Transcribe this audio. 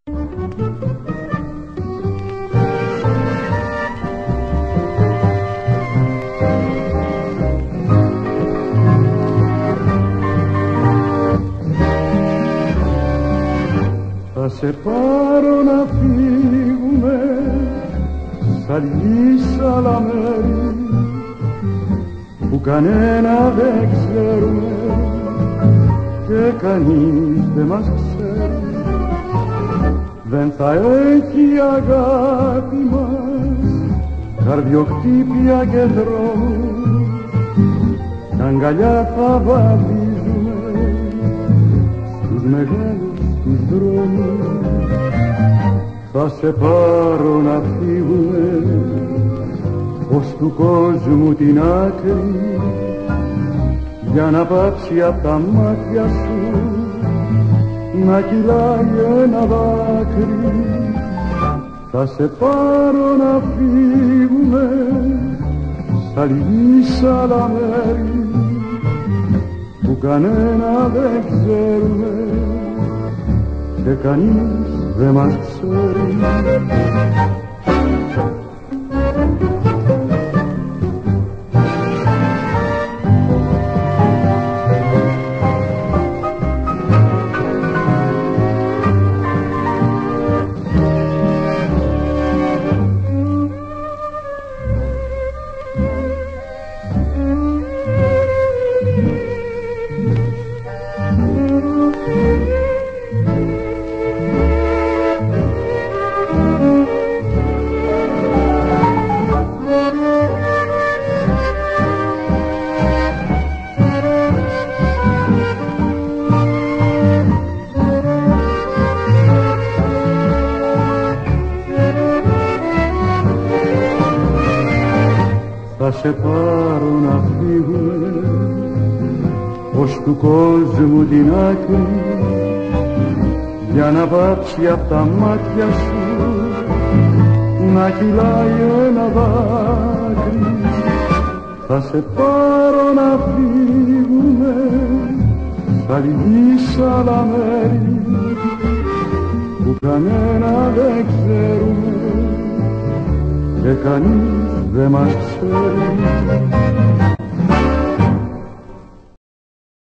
Θα σε πάρω να φύγουμε σ' αλληλείς άλλα μέρη που κανένα δεν ξέρουμε και κανείς δεν μας ξέρει. Δεν θα έχει αγάπη μας καρδιοχτύπια και δρόμους κι αγκαλιά θα βαδίζουμε στους μεγάλους τους δρόμους. Θα σε πάρω να φύγουμε ως του κόσμου την άκρη για να πάψει απ' τα μάτια σου να κυλάει ένα δάκρυ. Θα σε πάρω να φύγουμε σ' αλληλείς άλλα μέρη που κανένα δεν ξέρουμε και κανείς δεν μας ξέρει. Θα σε πάρω να φύγουμε ως του κόσμου την άκρη για να πάψει απ' τα μάτια σου να κυλάει ένα δάκρυ. Θα σε πάρω να φύγουμε σ' αλληλείς άλλα μέρη που κανένα δεν ξέρουμε και κανείς δεν μας ξέρει.